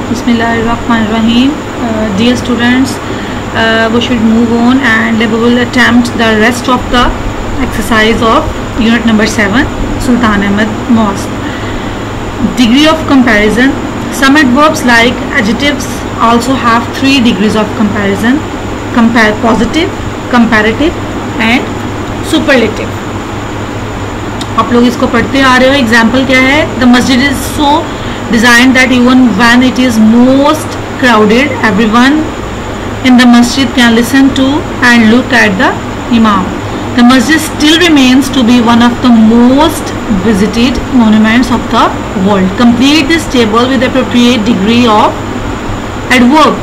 Bismillahirrahmanirrahim. Dear students, we should move on and we will attempt the rest of the exercise of unit number 7, Sultan Ahmed Mosque. Degree of comparison. Some adverbs like adjectives also have 3 degrees of comparison: positive, comparative and superlative. आप लोग इसको पढ़ते आ रहे हो. Example क्या है? The मस्जिद is so designed that even when it is most crowded, everyone in the masjid can listen to and look at the imam. The masjid still remains to be one of the most visited monuments of the world. Complete this table with appropriate degree of adverb.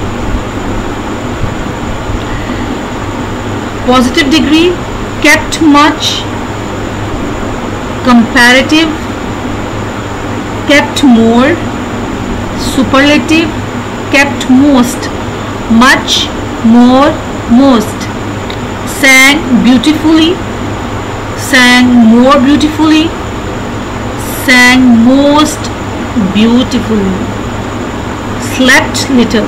Positive degree: kept much, comparative, kept more, superlative, kept most, much, more, most. Sang beautifully, sang more beautifully, sang most beautifully. Slept little,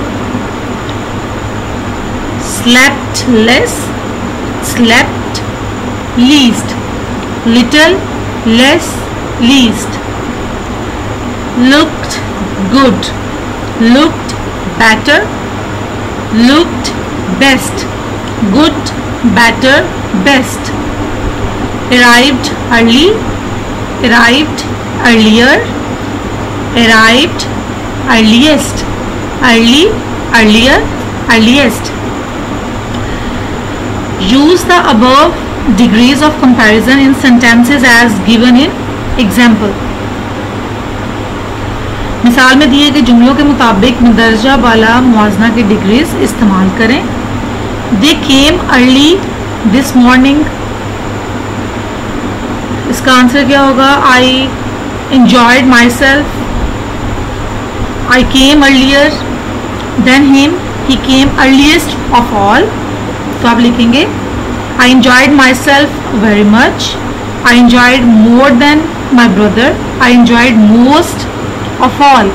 slept less, slept least, little, less, least. Looked good, looked better, looked best, good, better, best. Arrived early, arrived earlier, arrived earliest, early, earlier, earliest. Use the above degrees of comparison in sentences as given in example. मिसाल में दिए गए जुमलों के मुताबिक मुदर्जा बाला मुआजना की degrees इस्तेमाल करें. They came early this morning. इसका आंसर क्या होगा? I enjoyed myself. I came earlier than him. He came earliest of all. तो आप लिखेंगे I enjoyed myself very much. I enjoyed more than my brother. I enjoyed most of all.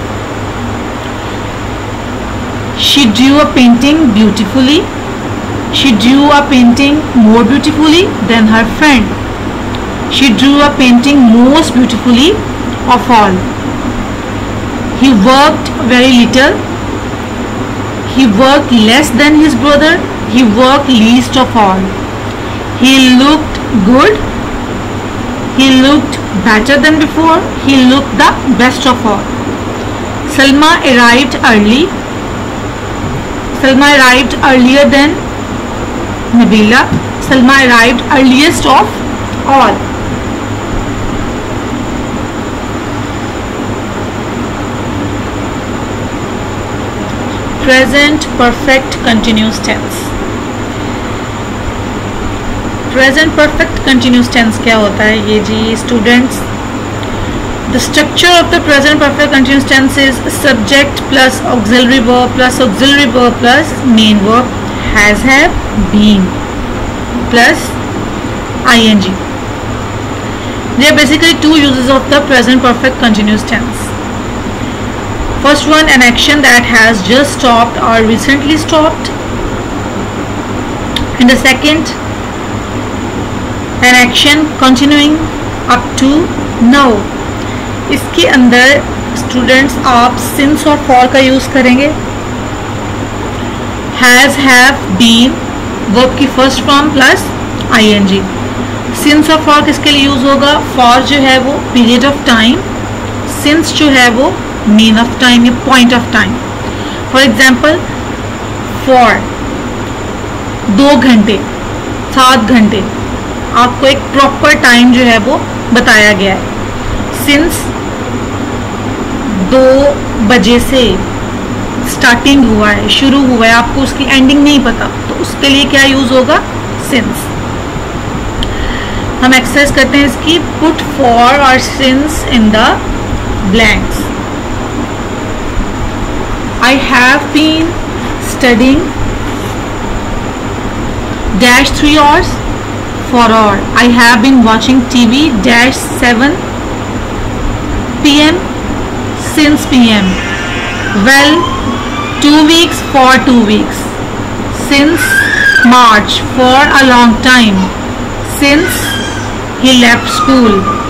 She drew a painting beautifully. She drew a painting more beautifully than her friend. She drew a painting most beautifully of all. He worked very little. He worked less than his brother. He worked least of all. He looked good. He looked better than before. He looked the best of all. Salma arrived early. Salma arrived earlier than Nabila. Salma arrived earliest of all. Present perfect continuous tense. Present perfect continuous tense क्या होता है? ये जी students, the structure of the present perfect continuous tense is subject plus auxiliary verb plus main verb has, have, been plus ING. There are basically 2 uses of the present perfect continuous tense. First one, an action that has just stopped or recently stopped, and the second, an action continuing up to now. इसके अंदर students आप since और for का use करेंगे. has, have, been verb की first form plus ing. since और for किसके लिए यूज होगा? for जो है वो पीरियड ऑफ टाइम, since जो है वो मीन ऑफ टाइम या point of time. For example, for 2 घंटे, 7 घंटे, आपको एक प्रॉपर टाइम जो है वो बताया गया है. सिंस 2 बजे से स्टार्टिंग हुआ है, शुरू हुआ है, आपको उसकी एंडिंग नहीं पता, तो उसके लिए क्या यूज होगा? सिंस. हम एक्सरसाइज करते हैं इसकी. पुट फॉर और since in the blanks. I have been studying dash 3 hours for hour. I have been watching TV dash 7 p.m. since p.m. Well, 2 weeks for 2 weeks. Since March, for a long time. Since he left school.